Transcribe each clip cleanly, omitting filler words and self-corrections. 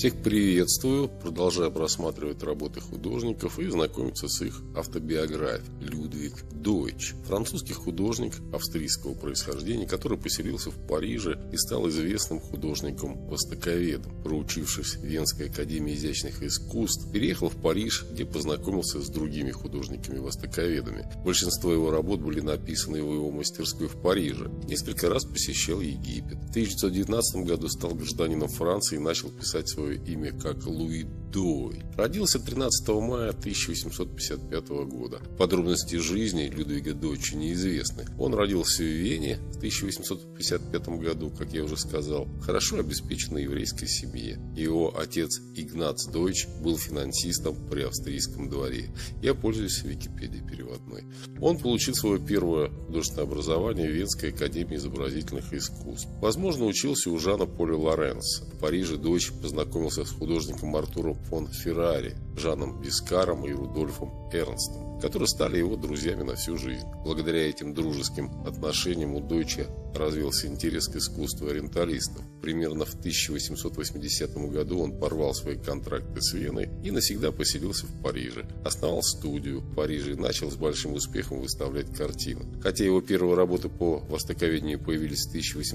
Всех приветствую, продолжаю просматривать работы художников и знакомиться с их автобиографией. Людвиг Дойч, французский художник австрийского происхождения, который поселился в Париже и стал известным художником-востоковедом. Проучившись в Венской академии изящных искусств, переехал в Париж, где познакомился с другими художниками-востоковедами. Большинство его работ были написаны в его мастерской в Париже. Несколько раз посещал Египет. В 1919 году стал гражданином Франции и начал писать свое имя как Луи Дой. Родился 13 мая 1855 года. Подробности жизни Людвига Дойча неизвестны. Он родился в Вене в 1855 году, как я уже сказал, в хорошо обеспеченной еврейской семье. Его отец Игнац Дойч был финансистом при австрийском дворе. Я пользуюсь Википедией переводной. Он получил свое первое художественное образование в Венской академии изобразительных искусств. Возможно, учился у Жана Поля Лоренса. В Париже Дойч познакомился с художником Артуром фон Феррари, Жаном Бискаром и Рудольфом Эрнстом, которые стали его друзьями на всю жизнь. Благодаря этим дружеским отношениям у Дойча развился интерес к искусству ориенталистов. Примерно в 1880 году он порвал свои контракты с Веной и навсегда поселился в Париже. Основал студию в Париже и начал с большим успехом выставлять картины. Хотя его первые работы по востоковедению появились в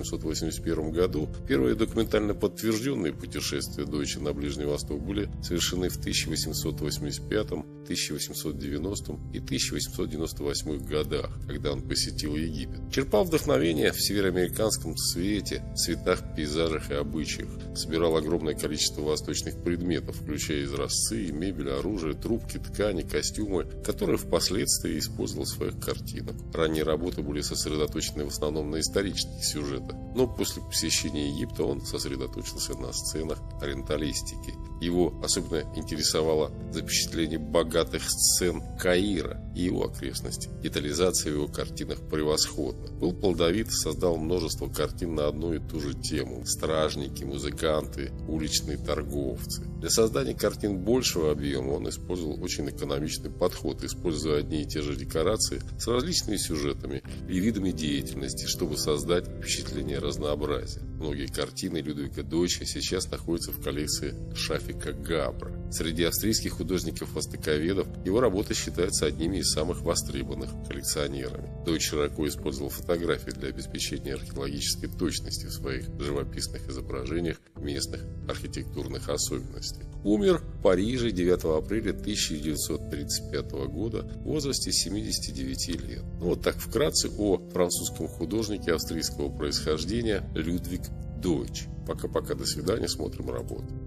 1881 году, первые документально подтвержденные путешествия Дойча на Ближний Восток были совершены в 1885, 1890 и 1898 годах, когда он посетил Египет. Черпал вдохновение в североамериканском цвете, цветах, пейзажах и обычаях. Собирал огромное количество восточных предметов, включая изразцы, мебель, оружие, трубки, ткани, костюмы, которые впоследствии использовал в своих картинах. Ранние работы были сосредоточены в основном на исторических сюжетах, но после посещения Египта он сосредоточился на сценах ориенталистики. Его особенно интересовало запечатление богатых сцен Каира и его окрестностей. Детализация в его картинах превосходна. Был плодовит, создал множество картин на одну и ту же тему. Стражники, музыканты, уличные торговцы. Для создания картин большего объема он использовал очень экономичный подход, используя одни и те же декорации с различными сюжетами и видами деятельности, чтобы создать впечатление разнообразия. Многие картины Людвига Дойча сейчас находятся в коллекции Шафика Габра. Среди австрийских художников-востоковедов его работы считаются одними из самых востребованных коллекционерами. Дойч широко использовал фотографии для обеспечения археологической точности в своих живописных изображениях местных архитектурных особенностей. Умер в Париже 9 апреля 1935 года в возрасте 79 лет. Вот так вкратце о французском художнике австрийского происхождения Людвиг Дойч. Пока-пока, до свидания, смотрим работу.